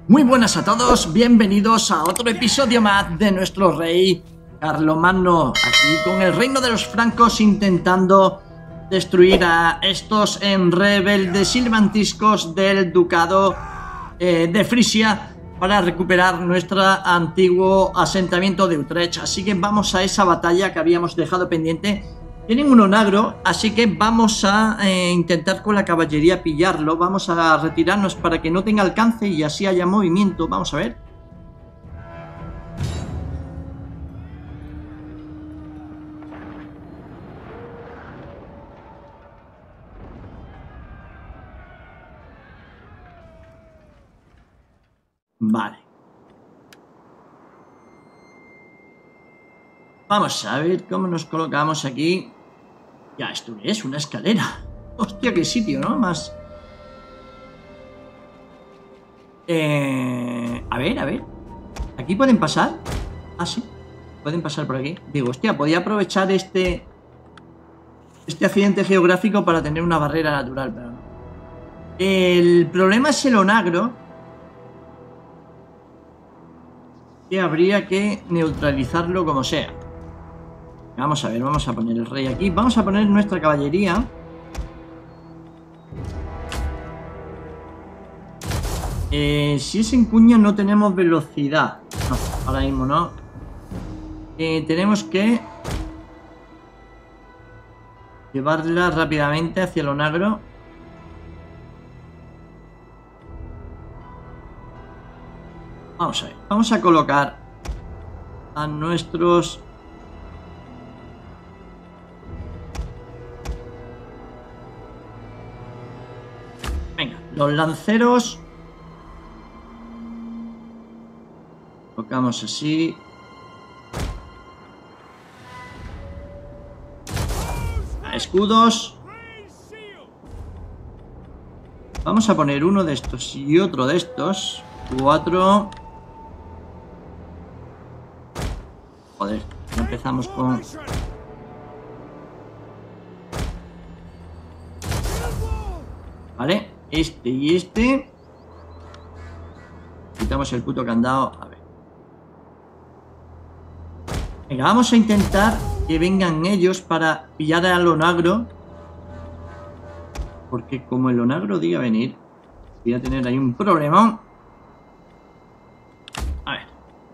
Muy buenas a todos, bienvenidos a otro episodio más de nuestro rey Carlomagno, aquí con el reino de los francos intentando destruir a estos rebeldes silvantiscos del ducado de Frisia para recuperar nuestro antiguo asentamiento de Utrecht. Así que vamos a esa batalla que habíamos dejado pendiente. Tienen un onagro, así que vamos a intentar con la caballería pillarlo. Vamos a retirarnos para que no tenga alcance y así haya movimiento. Vamos a ver. Vale. Vamos a ver cómo nos colocamos aquí. Ya, esto es una escalera. Hostia, qué sitio, ¿no? Más... A ver. ¿Aquí pueden pasar? Ah, sí. Pueden pasar por aquí. Digo, hostia, podía aprovechar este accidente geográfico para tener una barrera natural, pero no. El problema es el onagro, que habría que neutralizarlo como sea. Vamos a ver, vamos a poner el rey aquí. Vamos a poner nuestra caballería. Si es en cuña no tenemos velocidad. No, ahora mismo no. Tenemos que llevarla rápidamente hacia el onagro. Vamos a ver, vamos a colocar a nuestros... Venga, los lanceros. Colocamos así. Escudos. Vamos a poner uno de estos y otro de estos. 4. Joder, empezamos con... Vale, este y este. Quitamos el puto candado. A ver. Venga, vamos a intentar que vengan ellos para pillar al onagro. Porque como el onagro diga venir, voy a tener ahí un problema. A ver.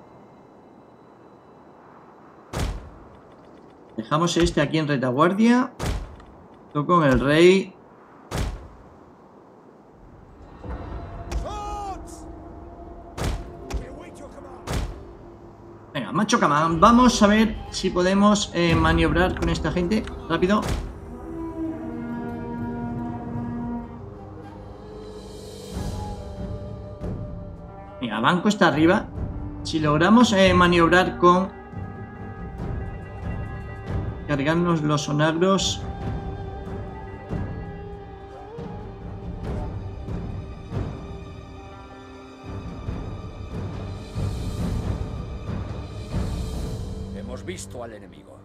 Dejamos este aquí en retaguardia. Esto con el rey. Venga, macho camán. Vamos a ver si podemos maniobrar con esta gente. Rápido. Venga, banco está arriba. Si logramos maniobrar con... cargarnos los onagros... Hemos visto al enemigo.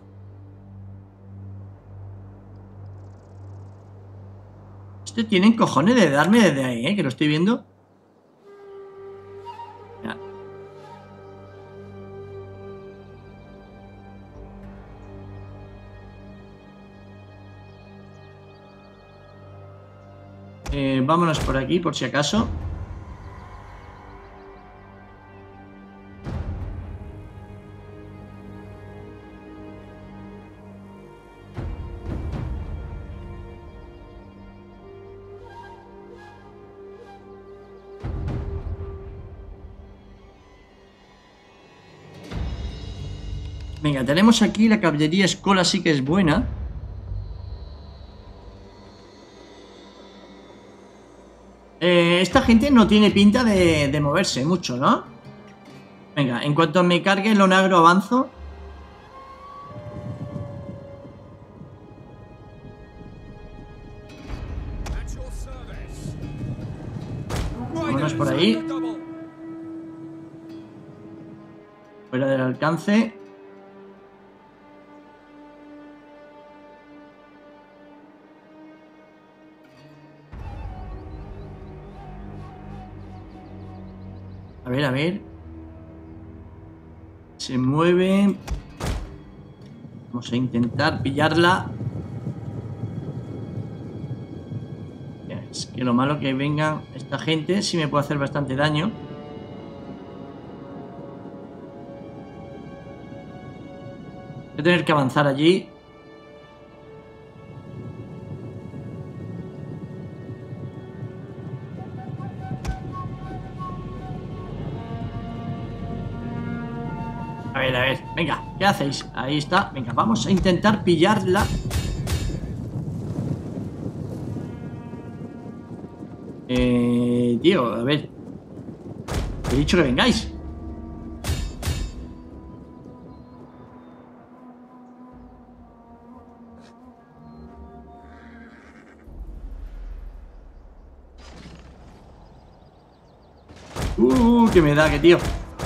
Este tienen cojones de darme desde ahí, que lo estoy viendo. Ya. Vámonos por aquí, por si acaso. Venga, tenemos aquí la caballería escola, sí que es buena. Esta gente no tiene pinta de moverse mucho, ¿no? Venga, en cuanto me cargue el onagro avanzo. Vámonos por ahí. Fuera del alcance. A ver, a ver. Se mueve. Vamos a intentar pillarla. Es que lo malo que venga esta gente sí me puede hacer bastante daño. Voy a tener que avanzar allí. A ver, venga, ¿qué hacéis? Ahí está, venga, vamos a intentar pillarla. Tío, a ver. He dicho que vengáis. Que me da, que tío.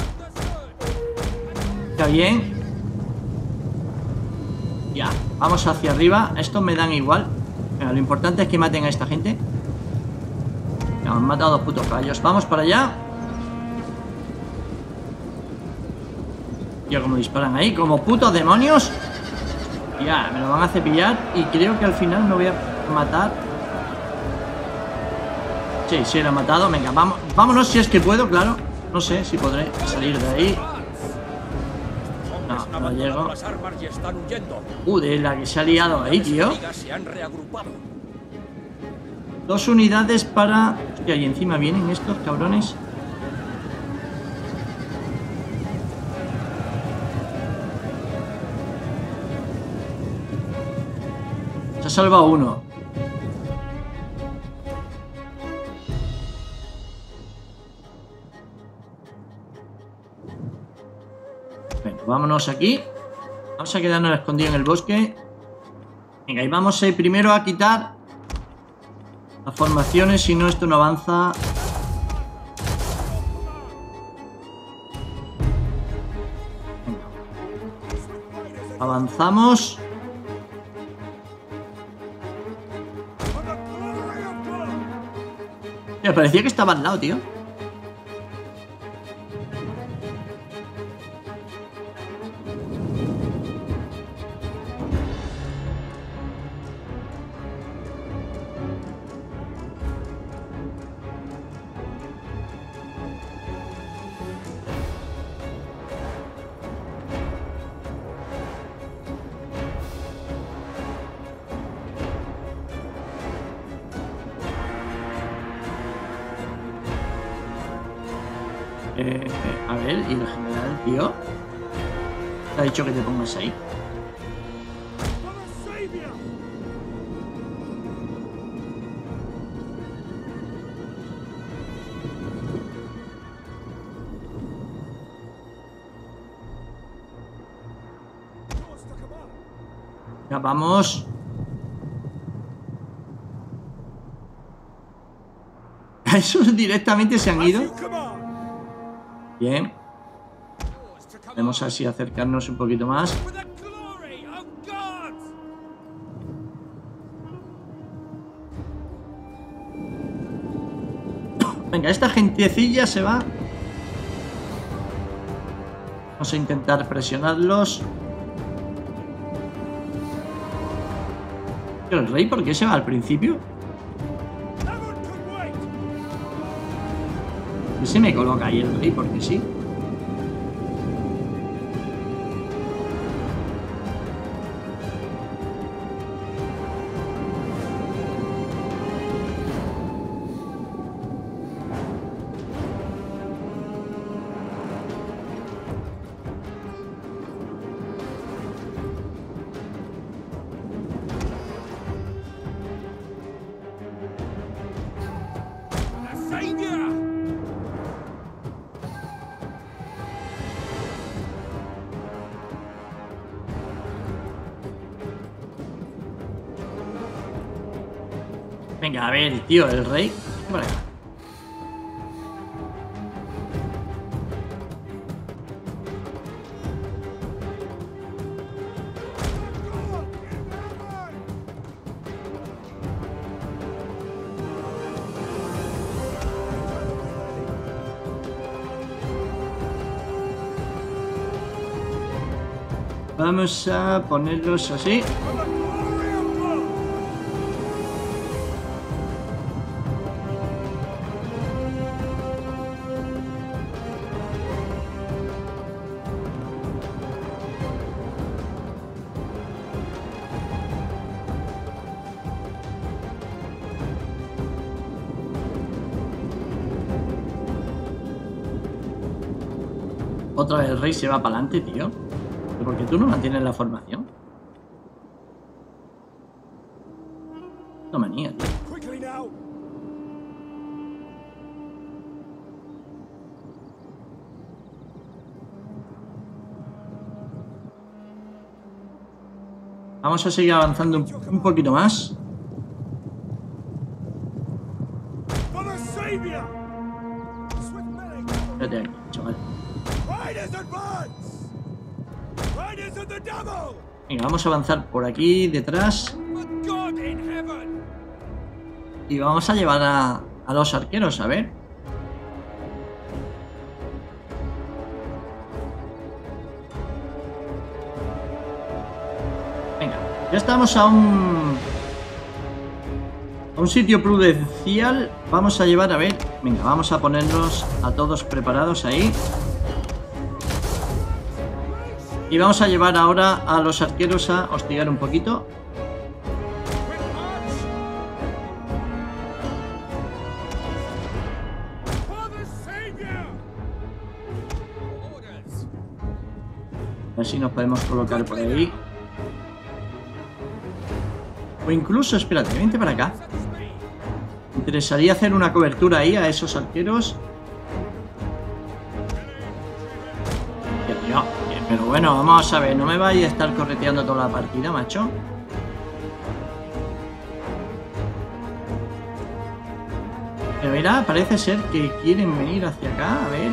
Está bien. Ya, vamos hacia arriba. Estos me dan igual. Venga, lo importante es que maten a esta gente. Me han matado dos putos caballos. Vamos para allá. Ya como disparan ahí, como putos demonios. Ya, me lo van a cepillar. Y creo que al final me voy a matar. Sí, lo he matado. Venga, vámonos si es que puedo, claro. No sé si podré salir de ahí. No llego. De la que se ha liado ahí, tío. 2 unidades para... Hostia, y encima vienen estos cabrones. Se ha salvado uno. Bueno, vámonos aquí. Vamos a quedarnos escondidos en el bosque. Venga, y vamos a ir primero a quitar las formaciones, si no esto no avanza. Venga. Avanzamos. Me parecía que estaba al lado, tío. A ver, y el general, tío. Te ha dicho que te pongas ahí. Ya vamos. Esos directamente se han ido. Bien. Vamos así a acercarnos un poquito más. Venga, esta gentecilla se va. Vamos a intentar presionarlos. ¿Pero el rey por qué se va al principio? ¿Y se me coloca ahí el rey porque sí? Venga, a ver, tío, el rey. Por acá. Vamos a ponerlos así. Otra vez el rey se va para adelante, tío. ¿Por qué tú no mantienes la formación? No manía, tío. Vamos a seguir avanzando un poquito más. Espérate aquí, chaval. Venga, vamos a avanzar por aquí detrás. Y vamos a llevar a los arqueros, a ver. Venga, ya estamos a un sitio prudencial. Vamos a llevar, a ver. Venga, vamos a ponernos a todos preparados ahí. Y vamos a llevar ahora a los arqueros a hostigar un poquito. A ver si nos podemos colocar por ahí. O incluso, espérate, vente para acá. Me interesaría hacer una cobertura ahí a esos arqueros. Pero bueno, vamos a ver, no me vais a estar correteando toda la partida, macho. Pero mira, parece ser que quieren venir hacia acá, a ver.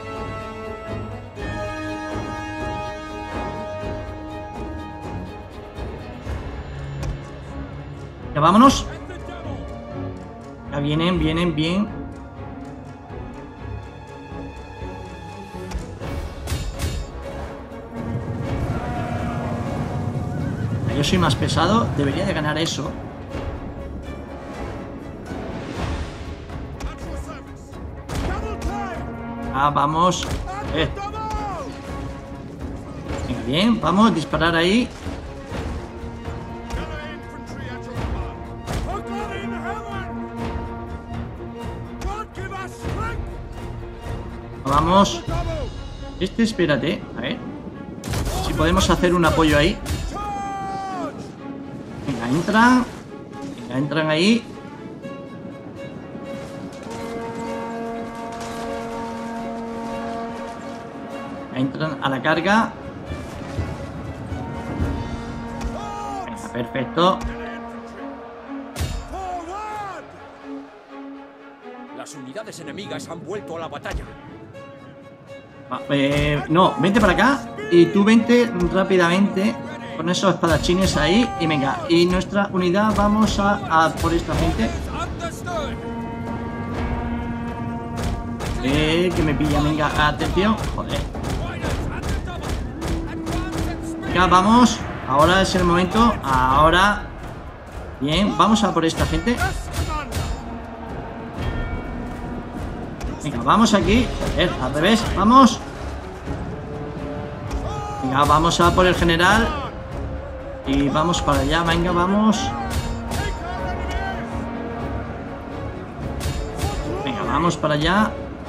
Ya vámonos. Ya vienen, vienen, bien. Yo soy más pesado, debería de ganar eso. Ah, vamos. Venga, bien, vamos, disparar ahí. Vamos. Espérate, a ver si podemos hacer un apoyo ahí. Venga, entran. Venga, entran ahí. Entran a la carga. Venga, perfecto. Las unidades enemigas han vuelto a la batalla. No, vente para acá. Y tú vente rápidamente con esos espadachines ahí. Y venga, y nuestra unidad vamos a por esta gente. Que me pilla, venga, atención. Joder. Venga, vamos. Ahora es el momento. Ahora. Bien, vamos a por esta gente. Venga, vamos aquí. Joder, al revés, vamos. Venga, vamos a por el general. Y vamos para allá, venga, vamos. Venga, vamos para allá.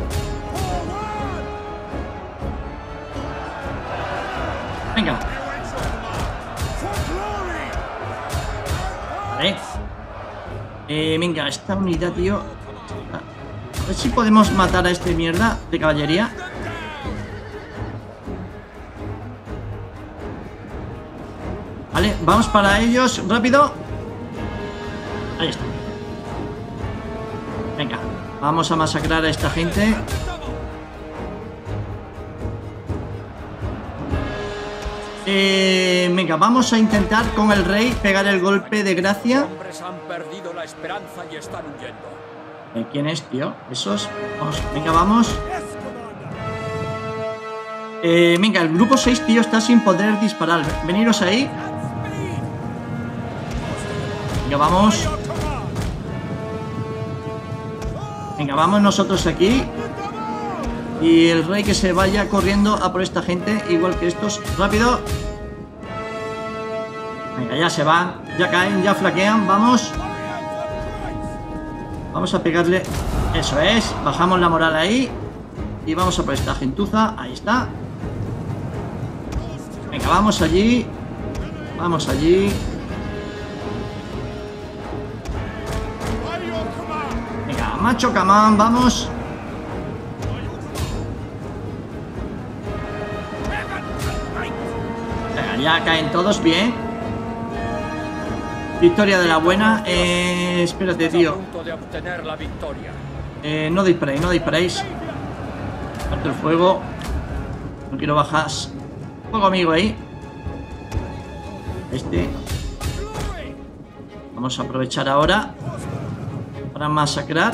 Venga. Vale. Venga, esta unidad, tío. A ver si podemos matar a este mierda de caballería. Vale, vamos para ellos, rápido. Ahí está. Venga, vamos a masacrar a esta gente. Venga, vamos a intentar con el rey pegar el golpe de gracia. Los hombres han perdido la esperanza y están huyendo. ¿Quién es, tío? Esos. Vamos, venga, vamos. Venga, el grupo 6, tío, está sin poder disparar. Veniros ahí. Venga, vamos. Venga, vamos nosotros aquí. Y el rey que se vaya corriendo a por esta gente, igual que estos. Rápido. Venga, ya se van. Ya caen, ya flaquean. Vamos. Vamos a pegarle. Eso es. Bajamos la moral ahí. Y vamos a por esta gentuza. Ahí está. Venga, vamos allí. Vamos allí. Venga, macho camán, vamos. Venga, ya caen todos bien. Victoria de la buena. Espérate, tío. A punto de obtener la victoria. No disparéis, no disparéis. Parto el fuego. No quiero bajar. Fuego amigo ahí. Vamos a aprovechar ahora para masacrar.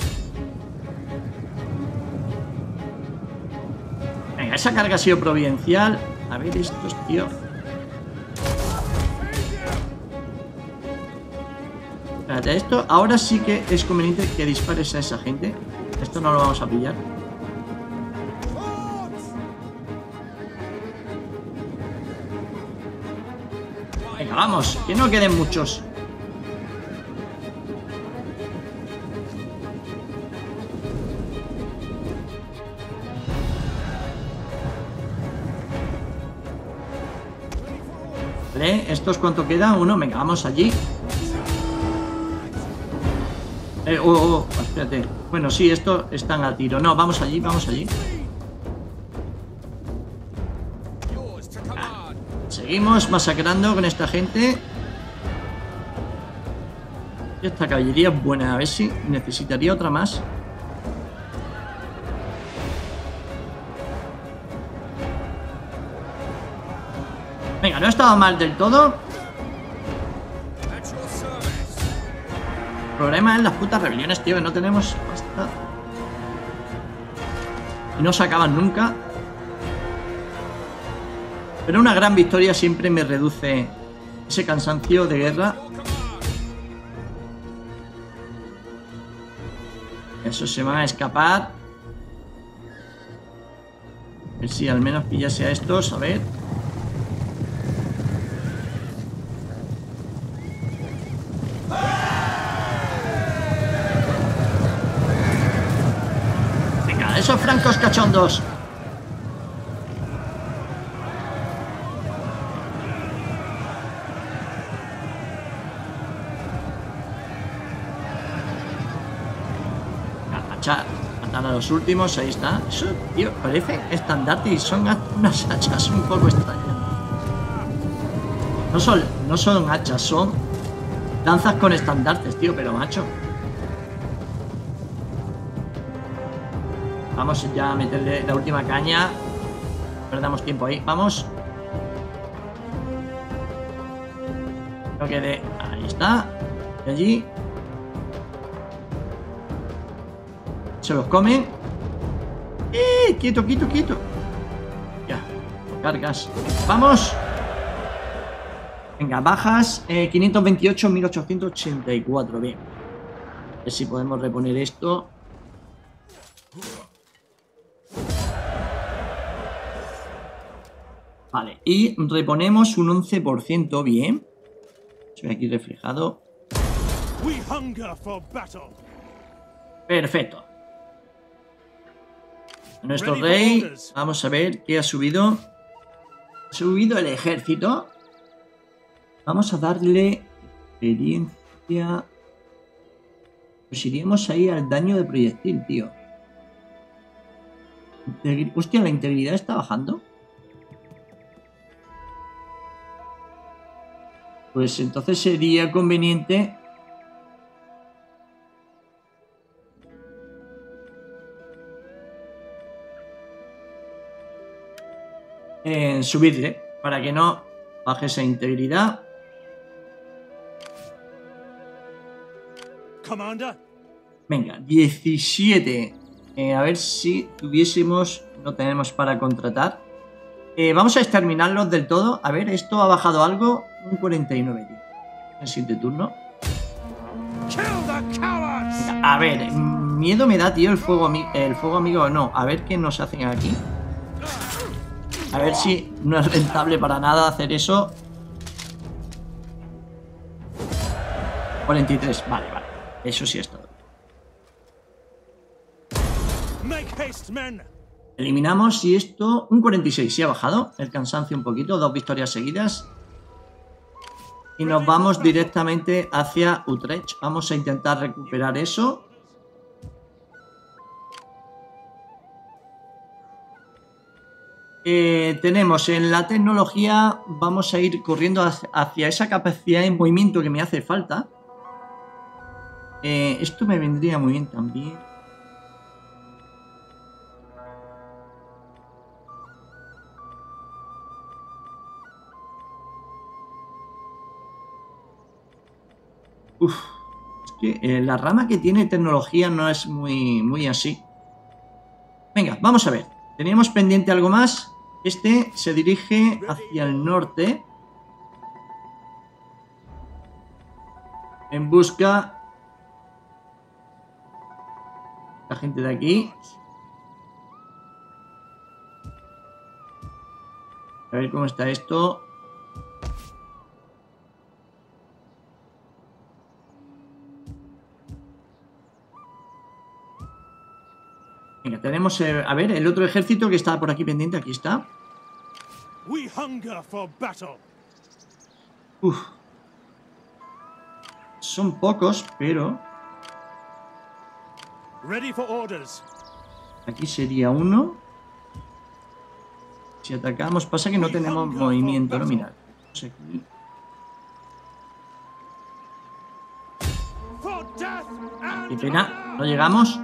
Venga, esa carga ha sido providencial. A ver estos, tío. Espérate, esto ahora sí que es conveniente que dispares a esa gente. Esto no lo vamos a pillar. Venga, vamos, que no queden muchos. Vale, ¿estos cuánto queda? Uno, venga, vamos allí. Espérate. Bueno, sí, estos están a tiro. No, vamos allí, vamos allí. Seguimos masacrando con esta gente. Esta caballería es buena. A ver si necesitaría otra más. Venga, no estaba mal del todo. El problema es las putas rebeliones, tío, que no tenemos pasta. Y no se acaban nunca. Pero una gran victoria siempre me reduce ese cansancio de guerra. Eso se van a escapar. A ver si al menos pillase a estos, a ver. Venga, esos francos cachondos. Matar a los últimos, ahí está. Eso, tío, parece estandarte y son unas hachas un poco extrañas. No son hachas, son lanzas con estandartes, tío, pero macho. Vamos ya a meterle la última caña. Perdamos tiempo ahí, vamos. No quede. Ahí está. Y allí. Se los comen. Quieto, quieto, quieto. Ya, cargas. Vamos. Venga, bajas. 528, 1884. Bien. A ver si podemos reponer esto. Vale, y reponemos un 11%. Bien. Se ve aquí reflejado. Perfecto. Nuestro rey, vamos a ver qué ha subido. Ha subido el ejército. Vamos a darle experiencia. Pues iríamos ahí al daño de proyectil, tío. Hostia, la integridad está bajando. Pues entonces sería conveniente subirle para que no baje esa integridad. Venga, 17. A ver si tuviésemos. No tenemos para contratar. Vamos a exterminarlos del todo. A ver, esto ha bajado algo. Un 49, tío. En 7 turnos. A ver, miedo me da, tío, el fuego amigo. No, a ver qué nos hacen aquí. A ver si no es rentable para nada hacer eso. 43, vale. Eso sí es todo. Eliminamos y esto... Un 46, sí ha bajado el cansancio un poquito. 2 victorias seguidas. Y nos vamos directamente hacia Utrecht. Vamos a intentar recuperar eso. Tenemos en la tecnología, vamos a ir corriendo hacia esa capacidad de movimiento que me hace falta. Esto me vendría muy bien también. Uf, es que la rama que tiene tecnología no es muy así. Venga, vamos a ver. Teníamos pendiente algo más. Este se dirige hacia el norte. En busca... La gente de aquí. A ver cómo está esto. Venga, tenemos... a ver, el otro ejército que está por aquí pendiente. Aquí está. Uf. Son pocos, pero... Aquí sería uno. Si atacamos, pasa que no tenemos movimiento, ¿no? Mirad. Aquí. Qué pena, no llegamos.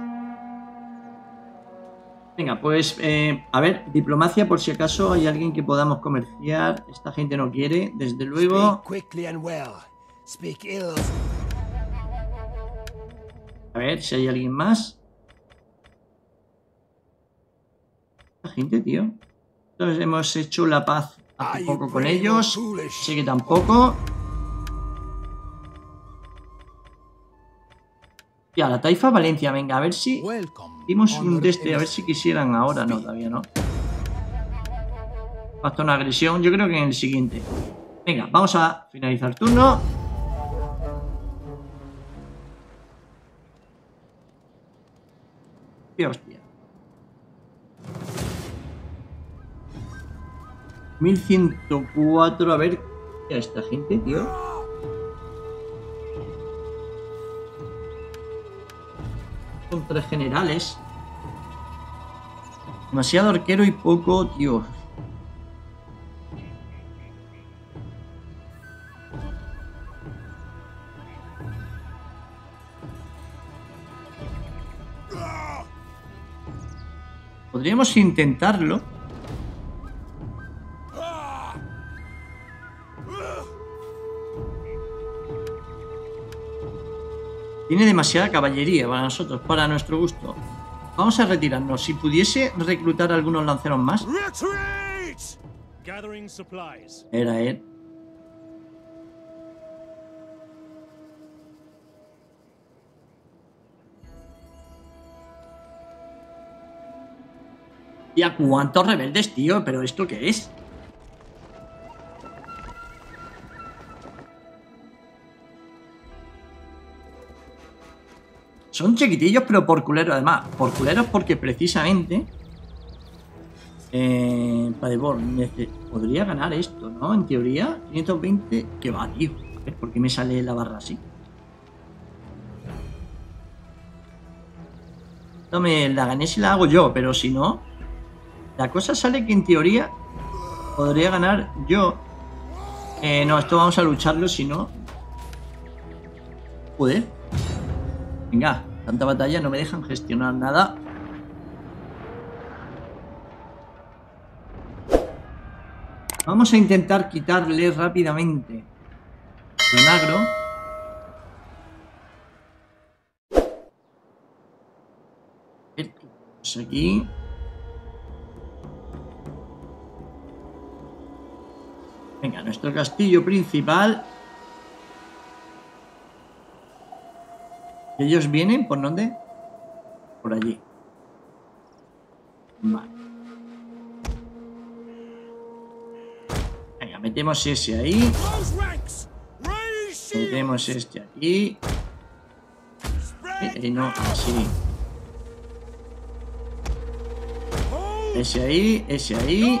Venga, pues, a ver, diplomacia, por si acaso hay alguien que podamos comerciar. Esta gente no quiere, desde luego. A ver si hay alguien más. Esta gente, tío. Entonces hemos hecho la paz hace poco con ellos. Así que tampoco. Ya, la Taifa Valencia, venga, a ver si dimos un teste, a ver si quisieran ahora. No, todavía no. Hasta una agresión, yo creo que en el siguiente. Venga, vamos a finalizar turno. ¡Qué hostia! 1104, a ver. ¿Qué es esta gente, tío? Son 3 generales. Demasiado arquero y poco, tío. Podríamos intentarlo. Tiene demasiada caballería para nosotros, para nuestro gusto. Vamos a retirarnos. Si pudiese reclutar a algunos lanceros más. Era él. ¿Y a cuántos rebeldes, tío? ¿Pero esto qué es? Son chiquitillos, pero por culeros, además. Por culeros porque precisamente... podría ganar esto, ¿no? En teoría, 520... ¿Qué va, tío? A ver, ¿por qué me sale la barra así? No me la gané si la hago yo, pero si no... La cosa sale que en teoría podría ganar yo. No, esto vamos a lucharlo, si no... Joder. Venga, tanta batalla, no me dejan gestionar nada. Vamos a intentar quitarle rápidamente el agro. Pues aquí. Venga, nuestro castillo principal. ¿Ellos vienen? ¿Por dónde? Por allí. Vale. Venga, metemos ese ahí. Metemos este aquí. No, así. Ese ahí, ese ahí.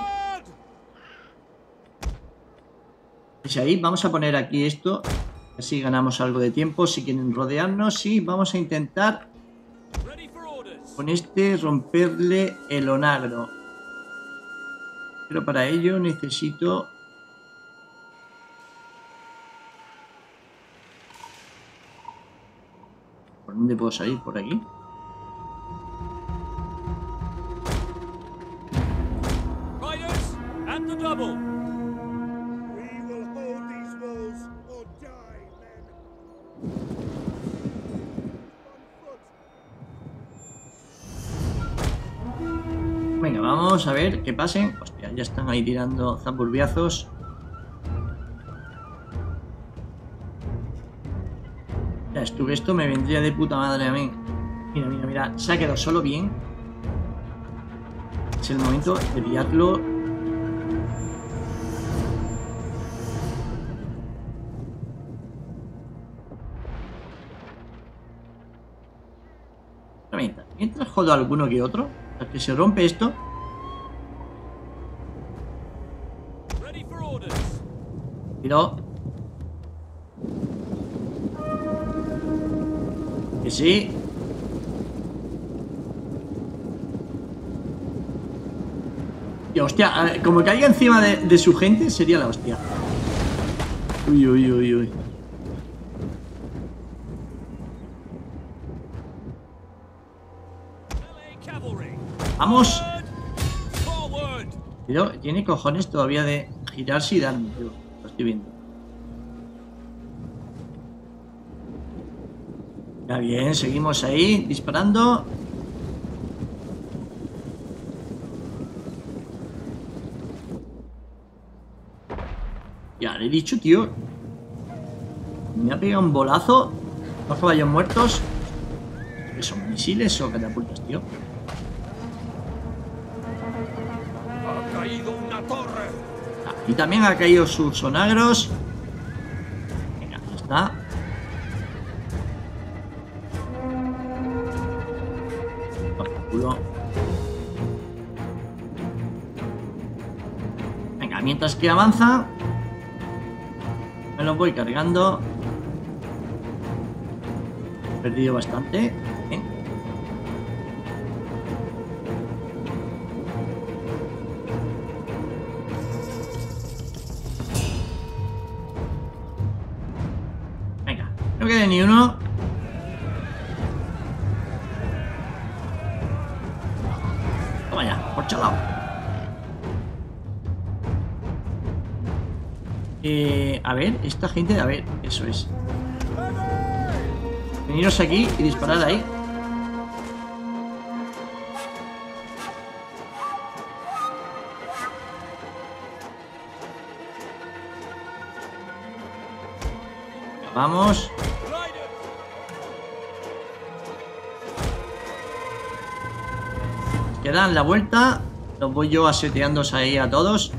Ese ahí. Vamos a poner aquí esto. Así ganamos algo de tiempo. Si quieren rodearnos, y vamos a intentar con este romperle el onagro. Pero para ello necesito... ¿Por dónde puedo salir? ¿Por aquí? Venga, vamos a ver que pasen. Hostia, ya están ahí tirando zamburbiazos. Ya estuve, esto me vendría de puta madre a mí. Mira, mira, mira. Se ha quedado solo bien. Es el momento de pillarlo. Mientras jodo a alguno que otro. Hasta que se rompe esto. Pero... que sí. Y hostia, como caiga encima de su gente sería la hostia. Uy, uy, uy, uy. Vamos. Pero tiene cojones todavía de girarse y darme. Lo estoy viendo. Ya bien, seguimos ahí disparando. Ya le he dicho, tío. Me ha pegado un bolazo. Dos caballos muertos. ¿Qué son misiles o catapultas, tío? Ha caído una torre. Y también ha caído sus sonagros. Venga, ya está. Venga, mientras que avanza, me lo voy cargando. He perdido bastante. Bien. Venga, no quede ni uno. Toma ya, por chalao. A ver, esta gente, a ver, eso es. Veniros aquí y disparar ahí. Vamos. Que dan la vuelta. Los voy yo aseteándose ahí a todos.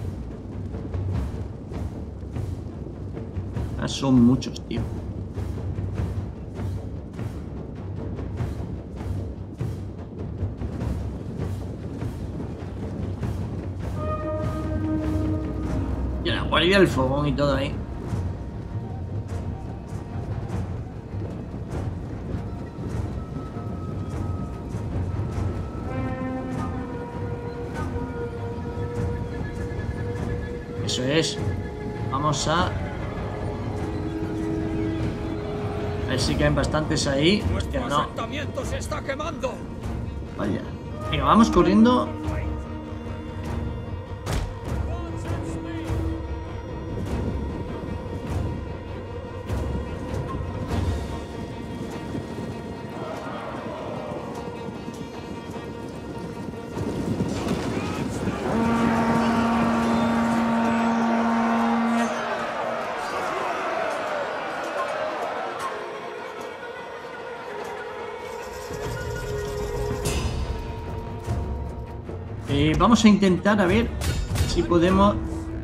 Son muchos, tío. Y la guardia del fogón y todo ahí. Eso es. Vamos a... ver si caen bastantes ahí. Hostia, no. Asentamiento se está quemando. Vaya. Venga, vamos corriendo. Vamos a intentar a ver si podemos...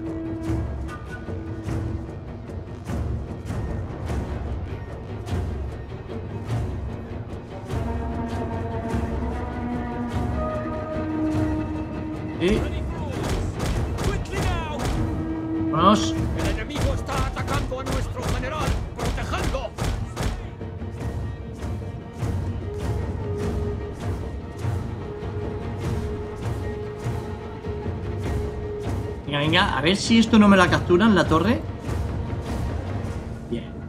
Vamos. El enemigo está atacando a nuestro general. ¡Protegedlo! Venga, venga, a ver si esto no me la capturan, la torre. Bien.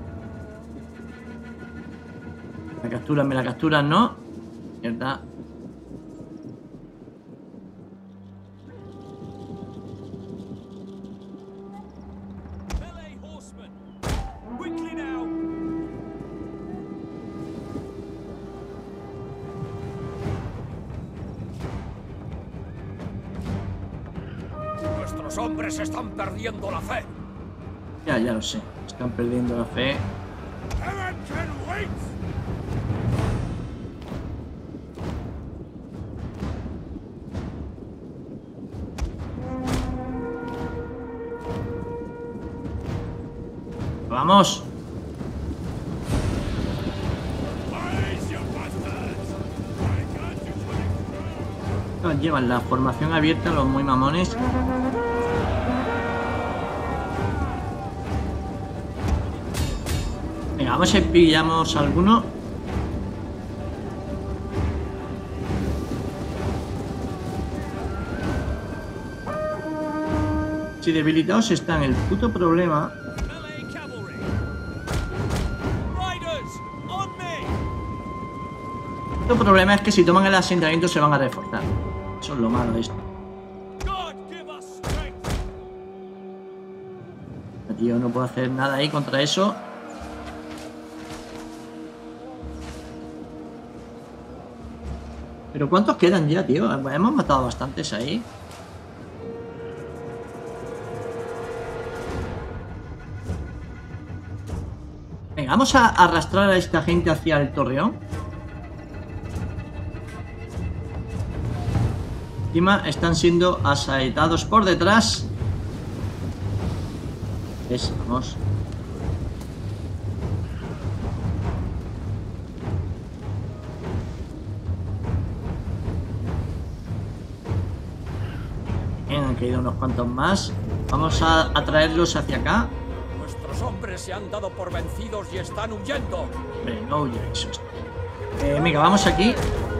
Me la capturan, ¿no? ¿Verdad? Nuestros hombres están perdiendo la fe. Ya lo sé. Están perdiendo la fe. ¡Vamos! Llevan la formación abierta los muy mamones. Venga, vamos a ver si pillamos alguno. Si debilitados están, el puto problema... El problema es que si toman el asentamiento se van a reforzar. Eso es lo malo de esto. Tío, no puedo hacer nada ahí contra eso. Pero ¿cuántos quedan ya, tío? Hemos matado bastantes ahí. Venga, vamos a arrastrar a esta gente hacia el torreón. Encima están siendo asaetados por detrás. Vamos. Bien, han caído unos cuantos más. Vamos a traerlos hacia acá. Nuestros hombres se han dado por vencidos y están huyendo. Hombre, no huyáis. Venga, vamos aquí.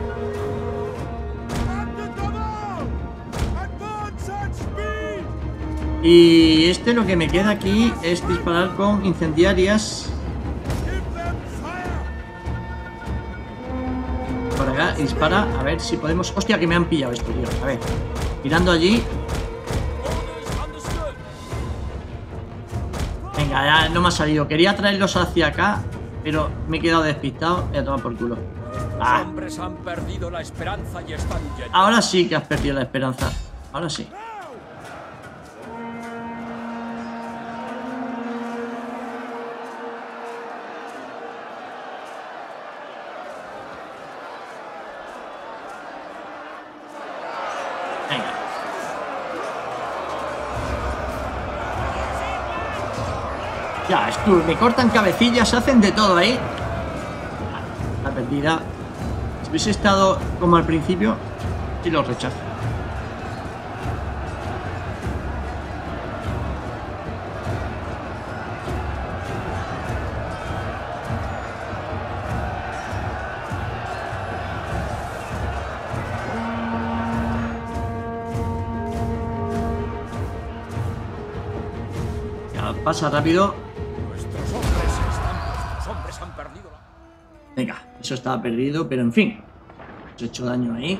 Y lo que me queda aquí es disparar con incendiarias. Por acá, dispara, a ver si podemos... Hostia, que me han pillado esto, tío. A ver, tirando allí. Venga, ya no me ha salido. Quería traerlos hacia acá, pero me he quedado despistado. Voy a tomar por culo. Los hombres han perdido la esperanza y están huyendo. Ahora sí que has perdido la esperanza. Ahora sí. Ya, me cortan cabecillas, hacen de todo ahí. La perdida. Si hubiese estado como al principio, sí lo rechazo. Ya, pasa rápido. Venga, eso estaba perdido, pero en fin. Hemos hecho daño ahí.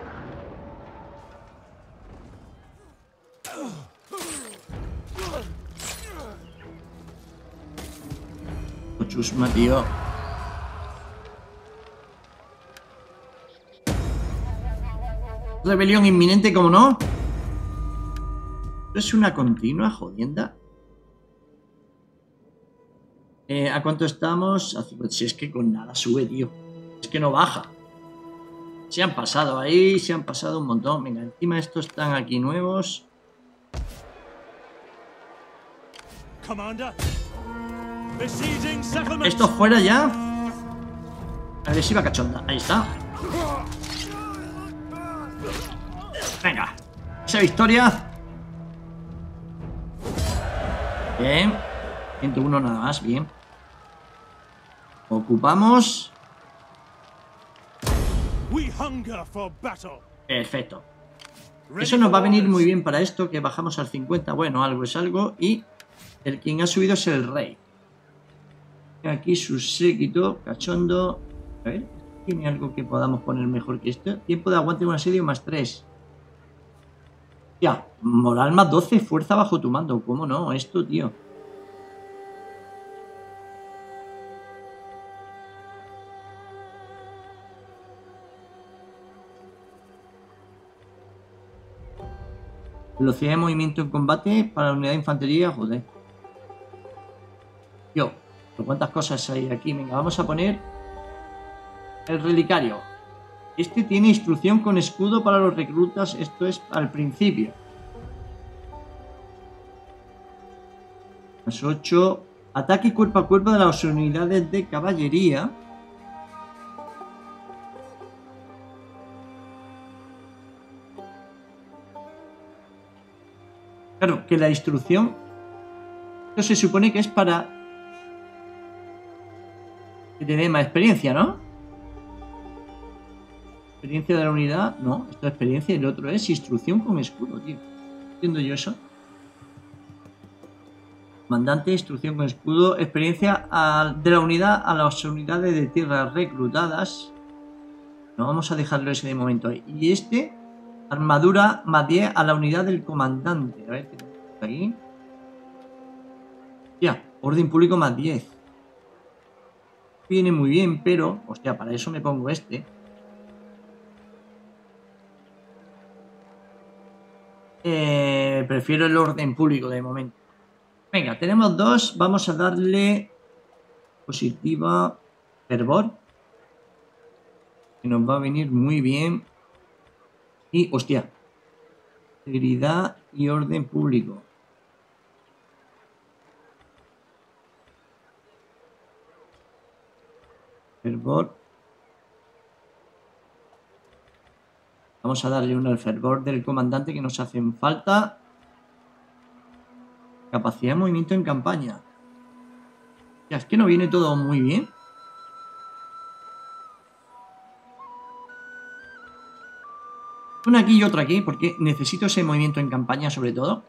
Chusma, tío. Rebelión inminente, como no. ¿Es una continua jodienda? ¿A cuánto estamos? Si es que con nada sube, tío. Es que no baja. Se han pasado ahí, se han pasado un montón. Venga, encima estos están aquí nuevos. Esto fuera ya. Agresiva cachonda. Ahí está. Venga. Esa victoria. Bien. 101 nada más. Bien. Ocupamos. Perfecto. Eso nos va a venir muy bien para esto, que bajamos al 50. Bueno, algo es algo. Y el quien ha subido es el rey. Aquí su séquito, cachondo. A ver, ¿tiene algo que podamos poner mejor que esto? Tiempo de aguante de un asedio más 3. Ya, moral más 12, fuerza bajo tu mando. ¿Cómo no? Esto, tío. Velocidad de movimiento en combate para la unidad de infantería, joder. Yo, ¿cuántas cosas hay aquí? Venga, vamos a poner el relicario. Este tiene instrucción con escudo para los reclutas. Esto es al principio. Más 8. Ataque cuerpo a cuerpo de las unidades de caballería. Claro, que la instrucción, esto se supone que es para que te dé más experiencia, ¿no? Experiencia de la unidad, no, esto es experiencia y el otro es instrucción con escudo, tío. ¿Entiendo yo eso? Comandante, instrucción con escudo, experiencia de la unidad a las unidades de tierra reclutadas. No, vamos a dejarlo ese de momento ahí. Y este, armadura más 10 a la unidad del comandante. A ver, ¿qué tenemos aquí? Ya, orden público más 10. Viene muy bien, pero, hostia, para eso me pongo este. Prefiero el orden público de momento. Venga, tenemos dos. Vamos a darle positiva fervor, que nos va a venir muy bien. Y, hostia, integridad y orden público. Fervor. Vamos a darle uno al fervor del comandante que nos hacen falta. Capacidad de movimiento en campaña. Ya, es que no viene todo muy bien. Una aquí y otra aquí, porque necesito ese movimiento en campaña sobre todo.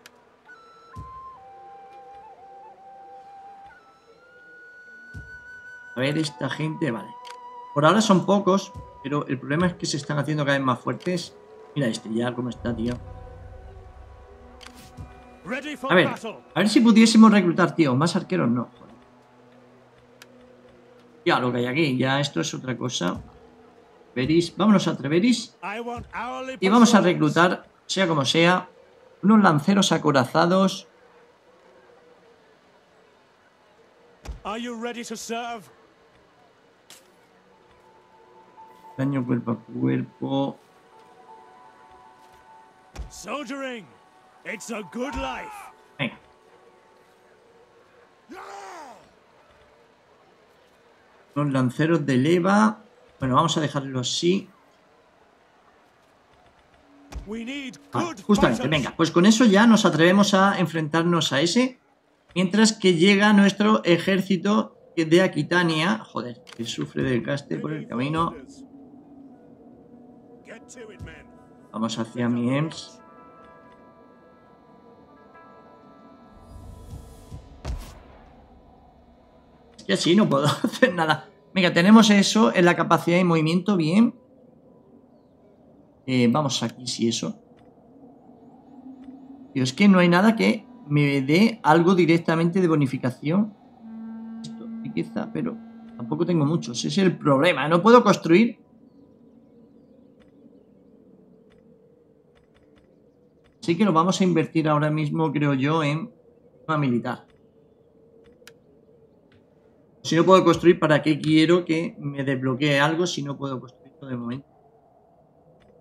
A ver, esta gente, vale. Por ahora son pocos, pero el problema es que se están haciendo cada vez más fuertes. Mira este ya cómo está, tío. A ver si pudiésemos reclutar, tío. Más arqueros no, joder. Ya, lo que hay aquí, ya esto es otra cosa. Treveris, vámonos a Treveris. Y vamos a reclutar, sea como sea, unos lanceros acorazados. Daño cuerpo a cuerpo. Soldiering. It's a good life. Venga. Los lanceros de leva. Bueno, vamos a dejarlo así. Vale, justamente, venga, pues con eso ya nos atrevemos a enfrentarnos a ese. Mientras que llega nuestro ejército de Aquitania. Joder, que sufre del caste por el camino. Vamos hacia mi EMS. Es que así no puedo hacer nada. Venga, tenemos eso en la capacidad de movimiento, bien. Vamos aquí, sí, eso. Pero es que no hay nada que me dé algo directamente de bonificación. Esto, riqueza, pero tampoco tengo muchos. Ese es el problema. No puedo construir. Así que lo vamos a invertir ahora mismo, creo yo, en una militar. Si no puedo construir, ¿para qué quiero que me desbloquee algo si no puedo construirlo de momento?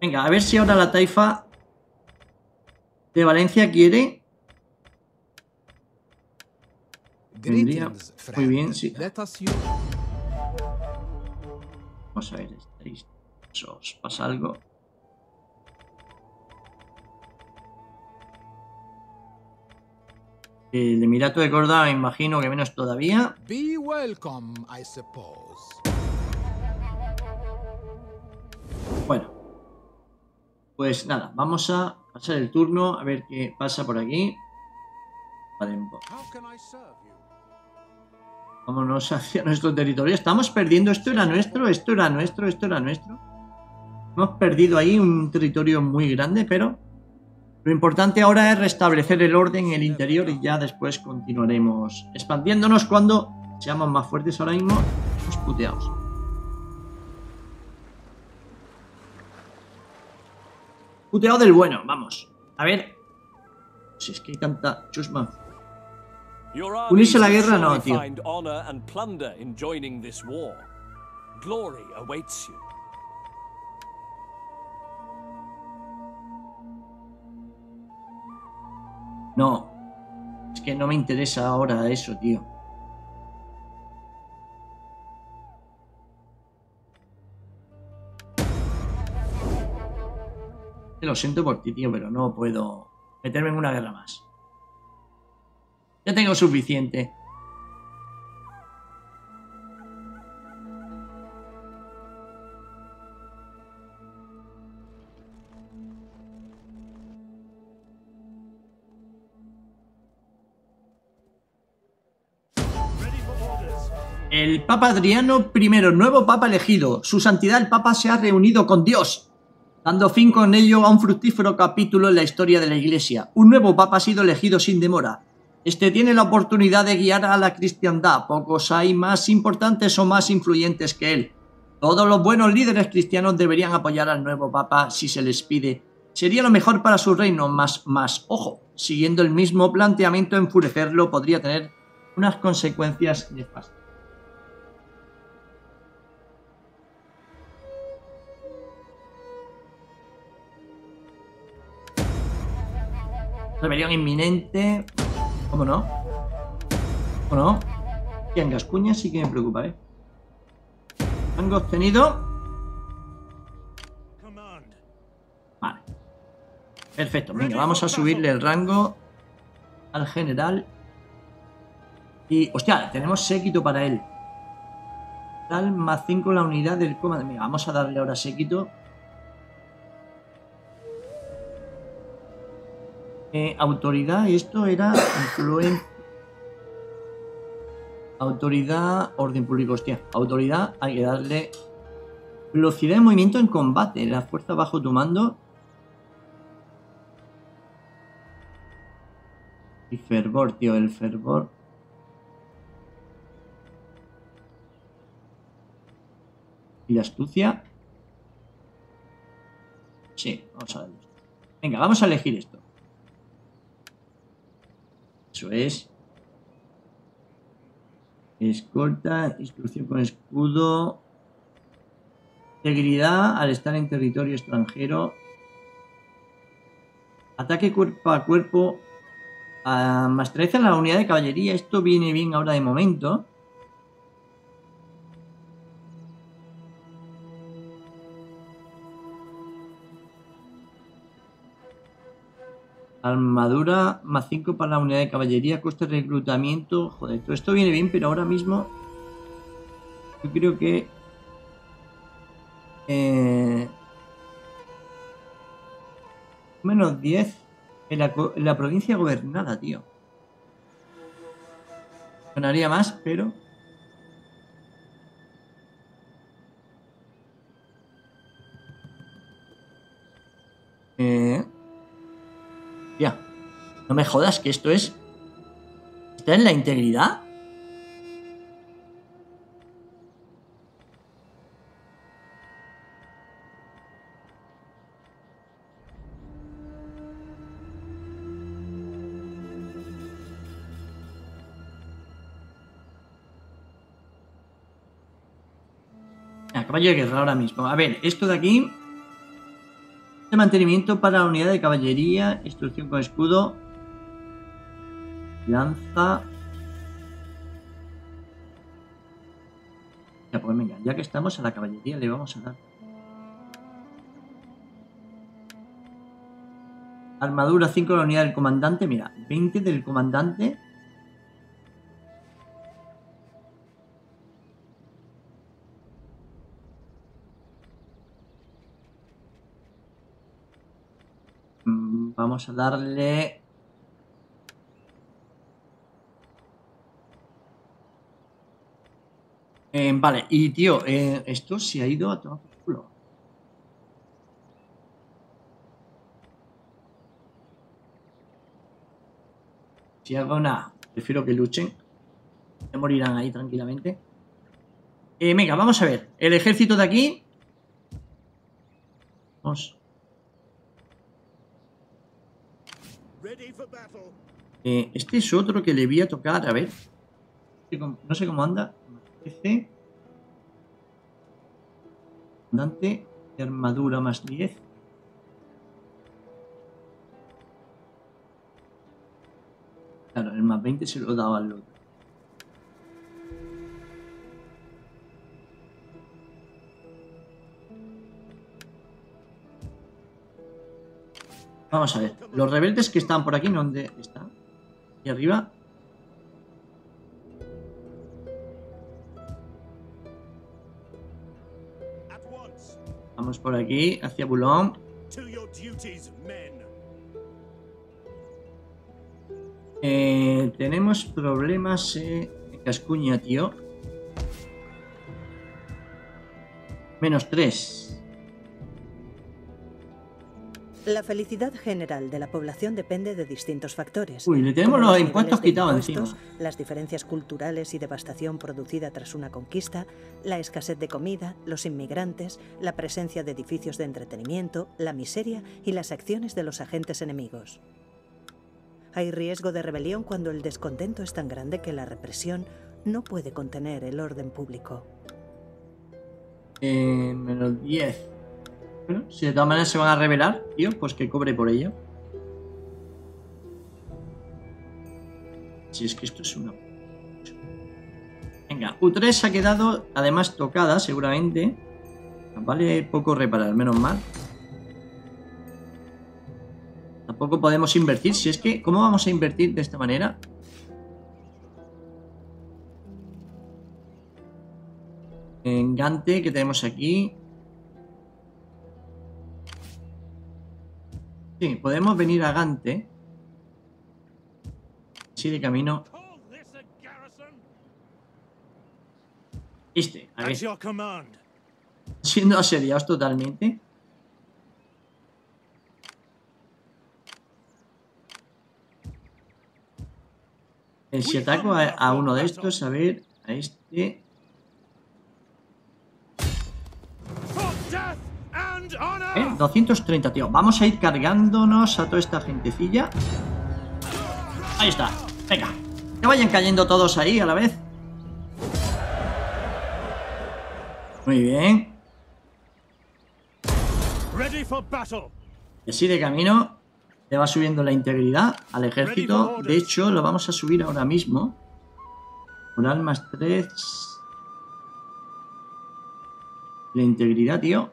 Venga, a ver si ahora la taifa de Valencia quiere. Vendría muy bien, sí. Vamos a ver, estáis. ¿Os pasa algo? El Emirato de Córdoba me imagino que menos todavía. Be welcome, I suppose. Bueno. Pues nada, vamos a pasar el turno a ver qué pasa por aquí. How can I serve you? Vámonos hacia nuestro territorio. Estamos perdiendo. Esto era nuestro, esto era nuestro, esto era nuestro. Hemos perdido ahí un territorio muy grande, pero lo importante ahora es restablecer el orden en el interior y ya después continuaremos expandiéndonos cuando seamos más fuertes. Ahora mismo los puteados. Puteado del bueno, vamos. A ver. Si es que hay tanta chusma. Unirse a la guerra no, tío. No. Es que no me interesa ahora eso, tío. Lo siento por ti, tío, pero no puedo meterme en una guerra más. Ya tengo suficiente. El Papa Adriano I, nuevo Papa elegido. Su Santidad el Papa se ha reunido con Dios, dando fin con ello a un fructífero capítulo en la historia de la Iglesia. Un nuevo Papa ha sido elegido sin demora. Este tiene la oportunidad de guiar a la cristiandad. Pocos hay más importantes o más influyentes que él. Todos los buenos líderes cristianos deberían apoyar al nuevo Papa si se les pide. Sería lo mejor para su reino, más, ojo, siguiendo el mismo planteamiento, enfurecerlo podría tener unas consecuencias nefastas. Rebelión inminente. ¿Cómo no? ¿Cómo no? Y en Gascuña sí que me preocupa, ¿eh? Rango obtenido. Vale. Perfecto. Venga, vamos a subirle el rango al general. Y, hostia, tenemos séquito para él. Tal más 5 la unidad del comando. Venga, vamos a darle ahora séquito. Autoridad, esto era influencia. Autoridad, orden público, hostia. Autoridad, hay que darle velocidad de movimiento en combate. La fuerza bajo tu mando. Y fervor, tío, el fervor. Y la astucia. Sí, vamos a darle. Venga, vamos a elegir esto. Eso es. Escolta, instrucción con escudo. Integridad al estar en territorio extranjero. Ataque cuerpo a cuerpo. Más 13 a la unidad de caballería. Esto viene bien ahora de momento. Armadura, más 5 para la unidad de caballería, coste de reclutamiento. Joder, todo esto viene bien, pero ahora mismo yo creo que menos 10 en la provincia gobernada, tío. Sonaría más, pero ya. No me jodas que esto es... ¿Está en la integridad? Caballo de guerra ahora mismo. A ver, esto de aquí... De mantenimiento para la unidad de caballería, instrucción con escudo, lanza. Ya, pues venga, ya que estamos a la caballería le vamos a dar. Armadura 5 de la unidad del comandante, mira, 20 del comandante. Vamos a darle... vale, y tío, esto se ha ido a tomar por culo. Si hago nada, prefiero que luchen. Se morirán ahí tranquilamente. Venga, vamos a ver. El ejército de aquí. Vamos. Este es otro que le voy a tocar. A ver. No sé cómo anda. Comandante de armadura más 10. Claro, el más 20 se lo he dado al otro. Vamos a ver. Los rebeldes que están por aquí, ¿dónde están? Y arriba. Vamos por aquí, hacia Boulogne. Tenemos problemas en Gascuña, tío. -3. La felicidad general de la población depende de distintos factores. Uy, le tenemos los impuestos quitados encima. Las diferencias culturales y devastación producida tras una conquista, la escasez de comida, los inmigrantes, la presencia de edificios de entretenimiento, la miseria y las acciones de los agentes enemigos. Hay riesgo de rebelión cuando el descontento es tan grande que la represión no puede contener el orden público. -10. Bueno, si de todas maneras se van a rebelar, tío, pues que cobre por ello. Si es que esto es una... Venga, U3 se ha quedado además tocada, seguramente. Vale poco reparar, menos mal. Tampoco podemos invertir. Si es que, ¿cómo vamos a invertir de esta manera? En Gante, que tenemos aquí. Sí, podemos venir a Gante. Sí, de camino. A ver. Siendo asediados totalmente. Si ataco a uno de estos, a ver, a este. 230, tío. Vamos a ir cargándonos a toda esta gentecilla. Ahí está. Venga. Que vayan cayendo todos ahí a la vez. Muy bien. Y así de camino le va subiendo la integridad al ejército. De hecho, lo vamos a subir ahora mismo. Moral más 3. La integridad, tío.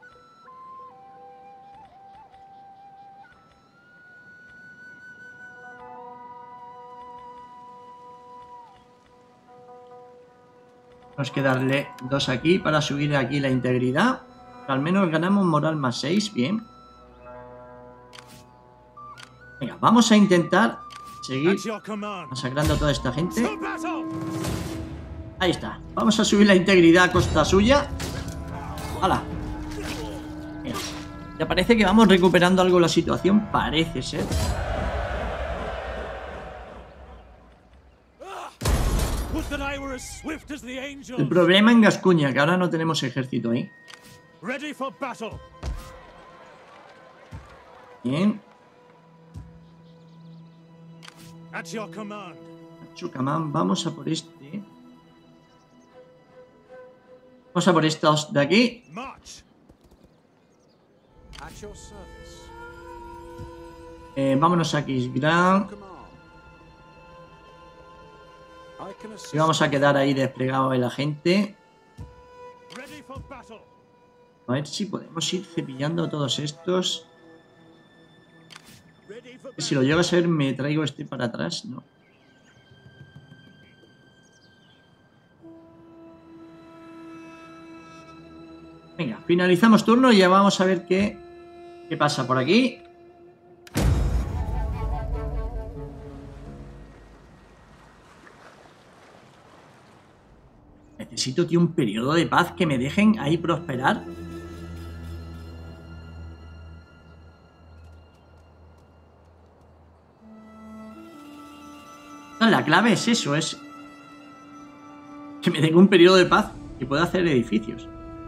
Tenemos que darle 2 aquí para subir aquí la integridad. Pero al menos ganamos moral más 6, bien. Venga, vamos a intentar seguir masacrando a toda esta gente. Ahí está. Vamos a subir la integridad a costa suya. ¡Hala! Mira, ya parece que vamos recuperando algo la situación. Parece ser. El problema en Gascuña, que ahora no tenemos ejército ahí. Bien. Chucamán, vamos a por este. Vamos a por estos de aquí. At your service. Vámonos a Kisgrán. Command. I can assist. Y vamos a quedar ahí desplegado el agente. Ready for battle. A ver si podemos ir cepillando a todos estos. Ready for Si lo llego a ser, me traigo este para atrás. No. Venga, finalizamos turno y ya vamos a ver qué pasa por aquí. Necesito, tío, un periodo de paz que me dejen ahí prosperar. No, la clave es eso, es que me den un periodo de paz y pueda hacer edificios.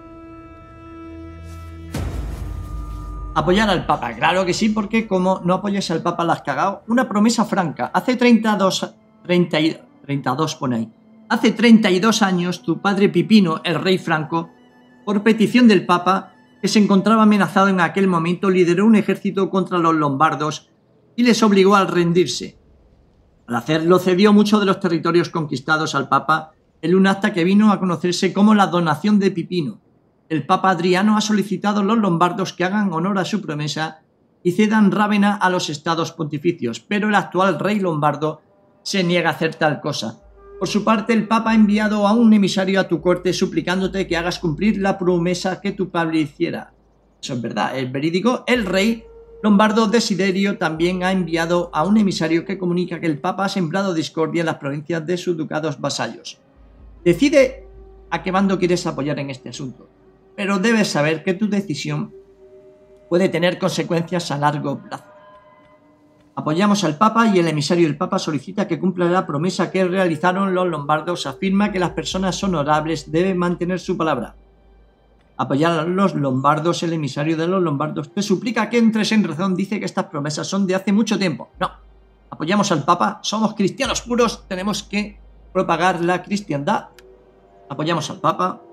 Apoyar al Papa, claro que sí, porque como no apoyas al Papa la has cagado. Una promesa franca. Hace 32 pone ahí. Hace 32 años tu padre Pipino, el rey franco, por petición del Papa, que se encontraba amenazado en aquel momento, lideró un ejército contra los lombardos y les obligó a rendirse. Al hacerlo cedió muchos de los territorios conquistados al Papa en un acta que vino a conocerse como la donación de Pipino. El Papa Adriano ha solicitado a los lombardos que hagan honor a su promesa y cedan Rávena a los estados pontificios, pero el actual rey lombardo se niega a hacer tal cosa. Por su parte, el Papa ha enviado a un emisario a tu corte suplicándote que hagas cumplir la promesa que tu padre hiciera. Eso es verdad, es verídico. El rey lombardo Desiderio también ha enviado a un emisario que comunica que el Papa ha sembrado discordia en las provincias de sus ducados vasallos. Decide a qué bando quieres apoyar en este asunto, pero debes saber que tu decisión puede tener consecuencias a largo plazo. Apoyamos al Papa y el emisario del Papa solicita que cumpla la promesa que realizaron los lombardos. Afirma que las personas honorables deben mantener su palabra. Apoyar a los lombardos, el emisario de los lombardos te suplica que entres en razón. Dice que estas promesas son de hace mucho tiempo. No, apoyamos al Papa, somos cristianos puros, tenemos que propagar la cristiandad. Apoyamos al Papa.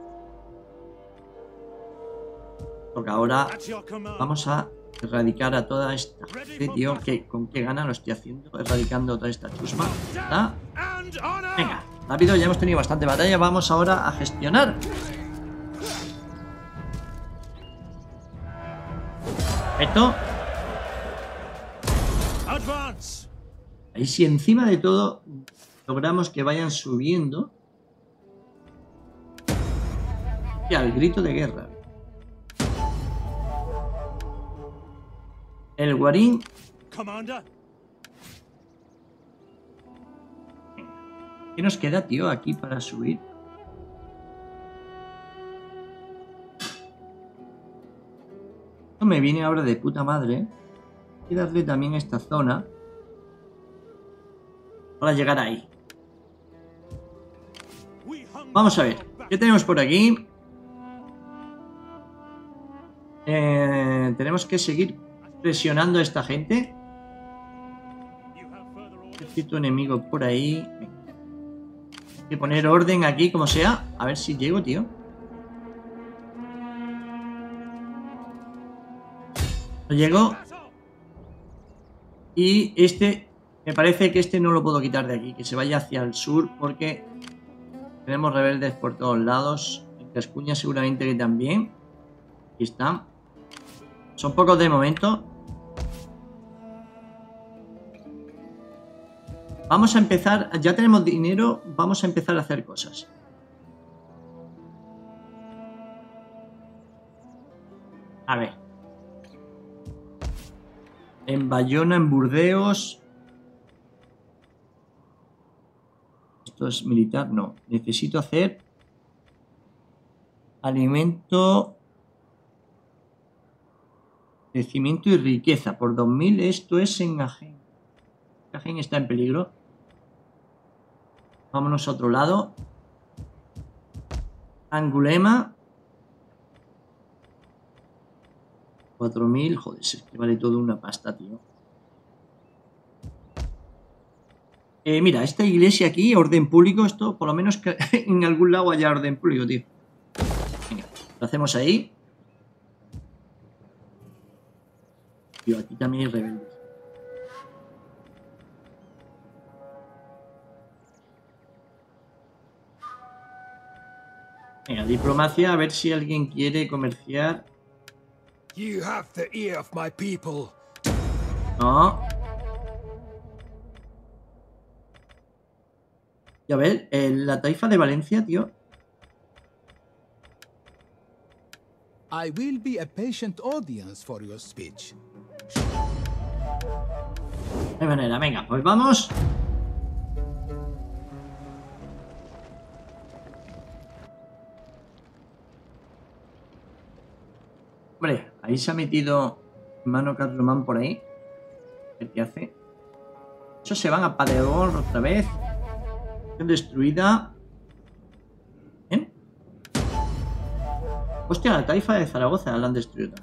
Porque ahora at your command. vamos a erradicar a toda esta gente, tío. ¿Con qué gana lo estoy haciendo? Erradicando toda esta chusma. ¿Está? And honor. Venga, rápido, ya hemos tenido bastante batalla. Vamos ahora a gestionar. Esto. Advance. Ahí si encima de todo logramos que vayan subiendo. Y al grito de guerra. El guarín. Commander. ¿Qué nos queda, tío, aquí para subir? Esto me viene ahora de puta madre. Hay que darle también a esta zona para llegar ahí. We hunger Vamos a ver, for ¿qué tenemos por aquí? Tenemos que seguir presionando a esta gente. You have further orders. Ejército enemigo por ahí. Hay que poner orden aquí, como sea. A ver si llego, tío. No llego. Battle. Y este, me parece que este no lo puedo quitar de aquí. Que se vaya hacia el sur porque tenemos rebeldes por todos lados. En Gascuña seguramente que también. Aquí están. Son pocos de momento. Vamos a empezar, ya tenemos dinero, vamos a empezar a hacer cosas. A ver. En Bayona, en Burdeos. Esto es militar, no. Necesito hacer alimento, crecimiento y riqueza. Por 2000 esto es en Agen. Agen está en peligro. Vámonos a otro lado. Angulema. 4000. Joder, es que vale todo una pasta, tío. Mira, esta iglesia aquí, orden público. Esto, por lo menos que en algún lado haya orden público, tío. Venga, lo hacemos ahí. Tío, aquí también hay rebeldes. Venga, diplomacia, a ver si alguien quiere comerciar. You have the ear of my people. No. Y a ver, la taifa de Valencia, tío. I will be a patient audience for your speech. De manera, venga, pues vamos. Hombre, ahí se ha metido hermano Carlomán por ahí. ¿Qué hace? Esos se van a Paderborn otra vez. Destruida. ¿Bien? Hostia, la taifa de Zaragoza la han destruido.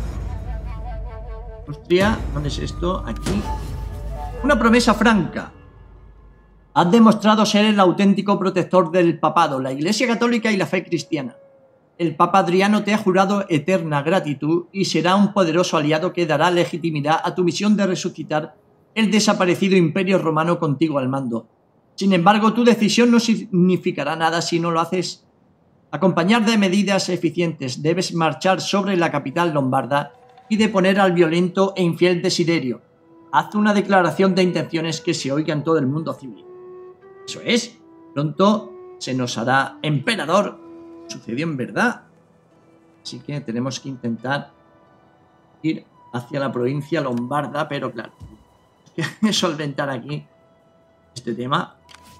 Austria, ¿dónde es esto? Aquí. Una promesa franca. Has demostrado ser el auténtico protector del papado, la Iglesia Católica y la fe cristiana. El Papa Adriano te ha jurado eterna gratitud y será un poderoso aliado que dará legitimidad a tu misión de resucitar el desaparecido Imperio Romano contigo al mando. Sin embargo, tu decisión no significará nada si no lo haces acompañar de medidas eficientes. Debes marchar sobre la capital lombarda y deponer al violento e infiel Desiderio. Haz una declaración de intenciones que se oiga en todo el mundo civil. Eso es, pronto se nos hará emperador. Sucedió en verdad. Así que tenemos que intentar ir hacia la provincia lombarda, pero claro, hay que solventar aquí este tema.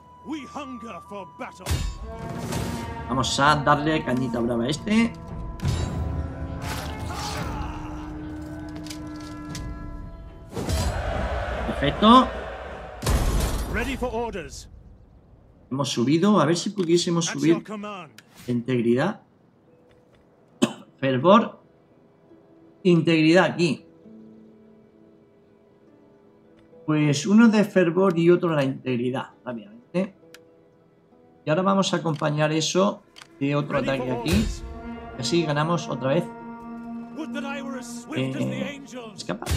Vamos a darle cañita brava a este. Perfecto. Hemos subido, a ver si pudiésemos subir integridad. Fervor. Integridad aquí. Pues uno de fervor y otro la integridad, rápidamente. Y ahora vamos a acompañar eso de otro ataque aquí. Así ganamos otra vez. Escapa.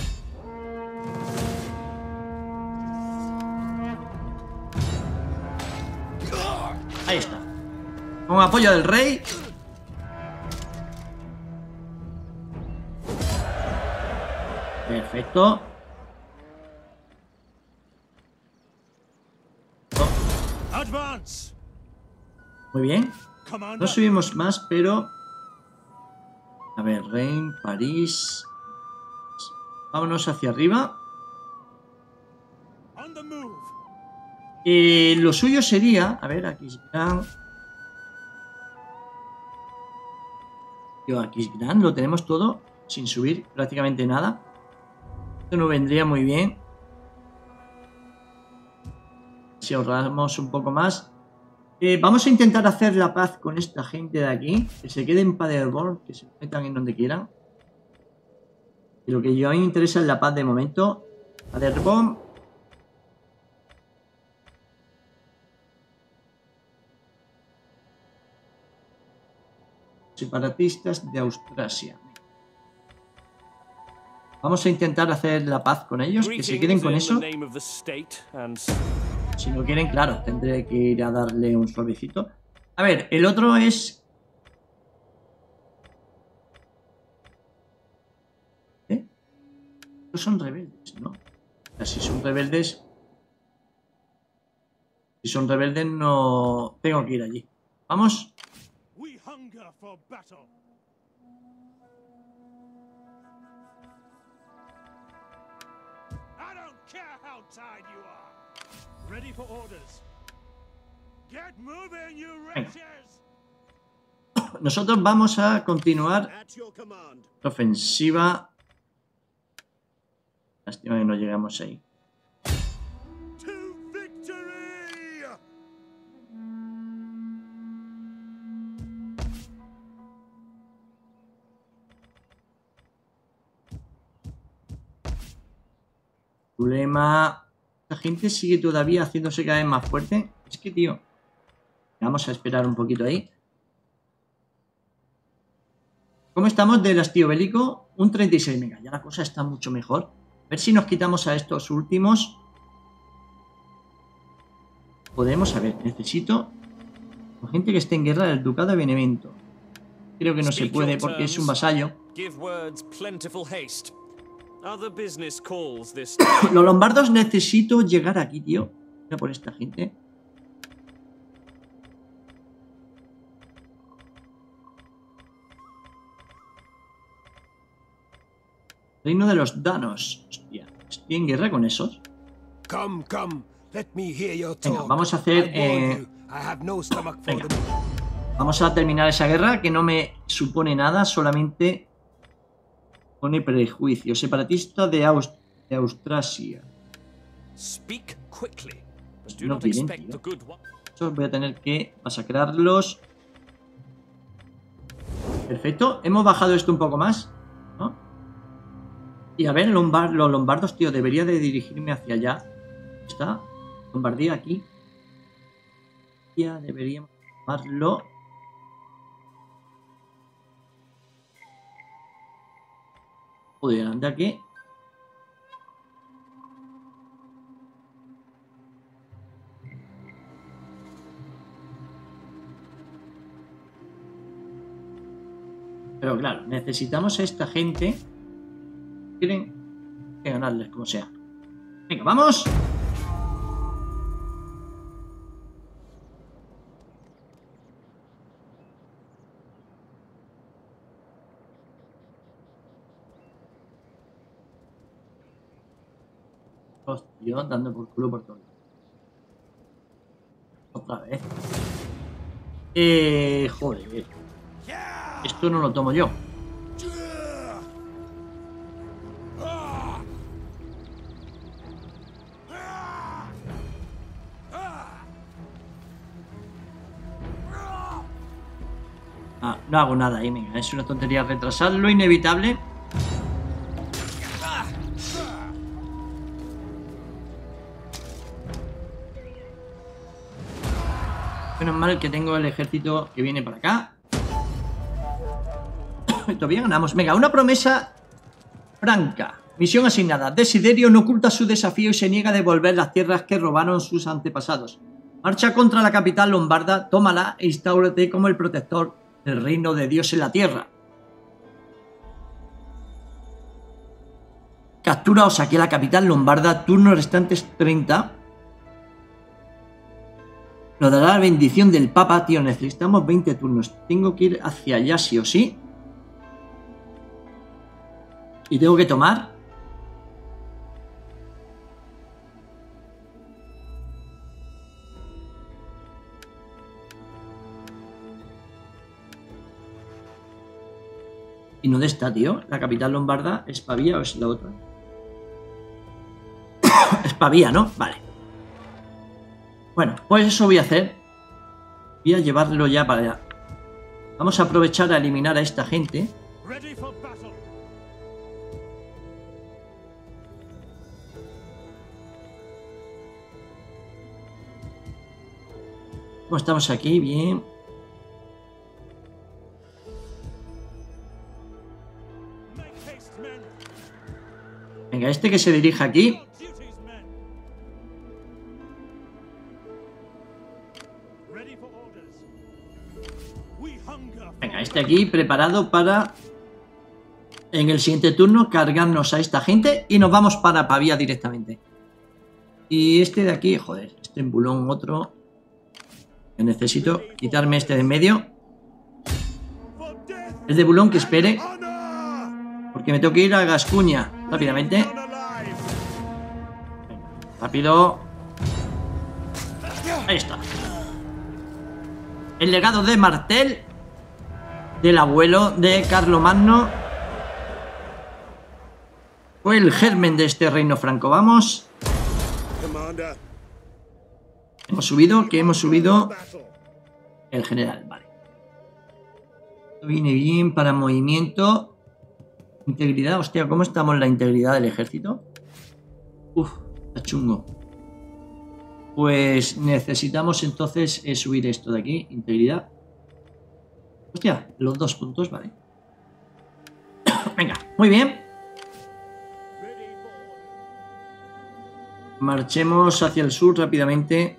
Ahí está. Con apoyo del rey. Perfecto. Muy bien. No subimos más, pero... A ver, Reims, París... Vámonos hacia arriba. Lo suyo sería... A ver, Aquisgrán... Aquisgrán lo tenemos todo sin subir prácticamente nada. Esto no vendría muy bien. Si ahorramos un poco más. Vamos a intentar hacer la paz con esta gente de aquí. Que se queden en Paderborn, que se metan en donde quieran. Y lo que yo a mí me interesa es la paz de momento. Paderborn. Separatistas de Austrasia. Vamos a intentar hacer la paz con ellos, que se queden con eso. Si no quieren, claro, tendré que ir a darle un suavecito. A ver, el otro es... Estos son rebeldes, ¿no? O sea, si son rebeldes... Si son rebeldes, no... Tengo que ir allí. Vamos. Nosotros vamos a continuar la ofensiva. Lástima que no llegamos ahí. Problema. La gente sigue todavía haciéndose cada vez más fuerte. Es que, tío, vamos a esperar un poquito ahí. ¿Cómo estamos del hastío bélico? Un 36. Venga, ya la cosa está mucho mejor. A ver si nos quitamos a estos últimos. Podemos, a ver, necesito gente que esté en guerra del Ducado de Benevento. Creo que no se puede porque es un vasallo. Los lombardos necesito llegar aquí, tío. Mira por esta gente. Reino de los danos. Hostia, estoy en guerra con esos. Venga, vamos a hacer... venga. Vamos a terminar esa guerra que no me supone nada, solamente pone prejuicio. Separatista de Austrasia. Pues no quieren, tío. Estos voy a tener que masacrarlos. Perfecto. Hemos bajado esto un poco más, ¿no? Y a ver, los lombardos, tío, debería de dirigirme hacia allá. ¿Está? Lombardía aquí. Ya deberíamos tomarlo. Joder, anda aquí. Pero claro, necesitamos a esta gente. Quieren que ganarles como sea. Venga, vamos. Hostia, dando por culo por todo. Otra vez. Joder. Esto no lo tomo yo. No hago nada ahí, venga. Es una tontería retrasar lo inevitable. Menos mal que tengo el ejército que viene para acá. Todavía ganamos. Venga, una promesa franca. Misión asignada. Desiderio no oculta su desafío y se niega a devolver las tierras que robaron sus antepasados. Marcha contra la capital lombarda, tómala e instálate como el protector del reino de Dios en la tierra. Captura o saquea la capital lombarda. Turnos restantes 30. Nos dará la bendición del Papa, tío. Necesitamos 20 turnos. Tengo que ir hacia allá sí o sí. Y tengo que tomar. ¿Y dónde está, tío? ¿La capital lombarda es Pavía o es la otra? Es Pavía, ¿no? Vale. Bueno, pues eso voy a hacer. Voy a llevarlo ya para allá. Vamos a aprovechar a eliminar a esta gente. ¿Cómo estamos aquí? Bien. Venga, este que se dirija aquí. Venga, este aquí preparado para en el siguiente turno cargarnos a esta gente y nos vamos para Pavía directamente. Y este de aquí, joder, este en Bulón otro. Que necesito quitarme este de en medio. El de Bulón que espere. Porque me tengo que ir a Gascuña rápidamente. Venga, rápido. Ahí está. El legado de Martel, del abuelo de Carlomagno, fue el germen de este reino franco. Vamos. Hemos subido, que hemos subido el general, vale. Esto viene bien para movimiento. Integridad, hostia, ¿cómo estamos en la integridad del ejército? Uf, está chungo. Pues necesitamos entonces subir esto de aquí, integridad. Hostia, los 2 puntos, vale. Muy bien. Marchemos hacia el sur rápidamente.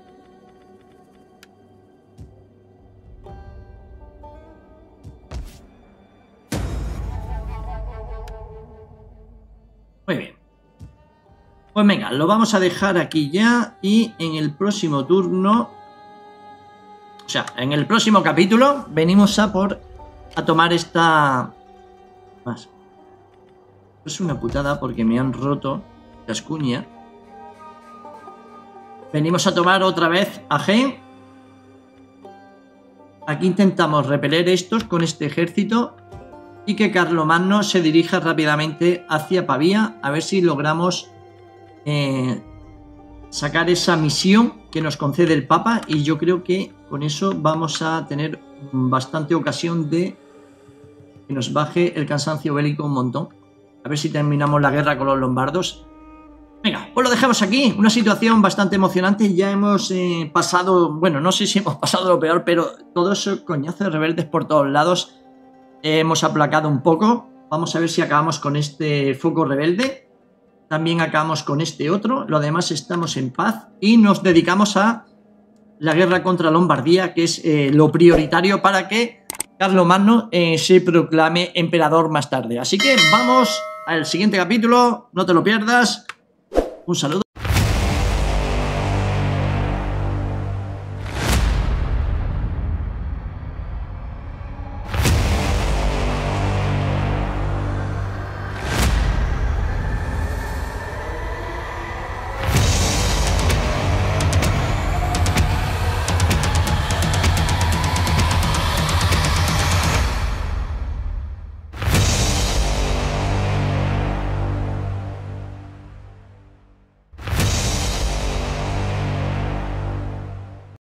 Muy bien. Pues venga, lo vamos a dejar aquí ya y en el próximo turno, o sea, en el próximo capítulo venimos a tomar esta... Más. Es una putada porque me han roto Gascuña. Venimos a tomar otra vez a G. Aquí intentamos repeler estos con este ejército y que Carlomagno se dirija rápidamente hacia Pavía, a ver si logramos sacar esa misión que nos concede el Papa, y yo creo que con eso vamos a tener bastante ocasión de que nos baje el cansancio bélico un montón. A ver si terminamos la guerra con los lombardos. Venga, pues lo dejamos aquí. Una situación bastante emocionante. Ya hemos pasado, bueno, no sé si hemos pasado lo peor, pero todos esos coñazos de rebeldes por todos lados hemos aplacado un poco. Vamos a ver si acabamos con este foco rebelde. También acabamos con este otro. Lo demás estamos en paz y nos dedicamos a la guerra contra Lombardía, que es lo prioritario para que Carlomagno se proclame emperador más tarde. Así que vamos al siguiente capítulo. No te lo pierdas. Un saludo.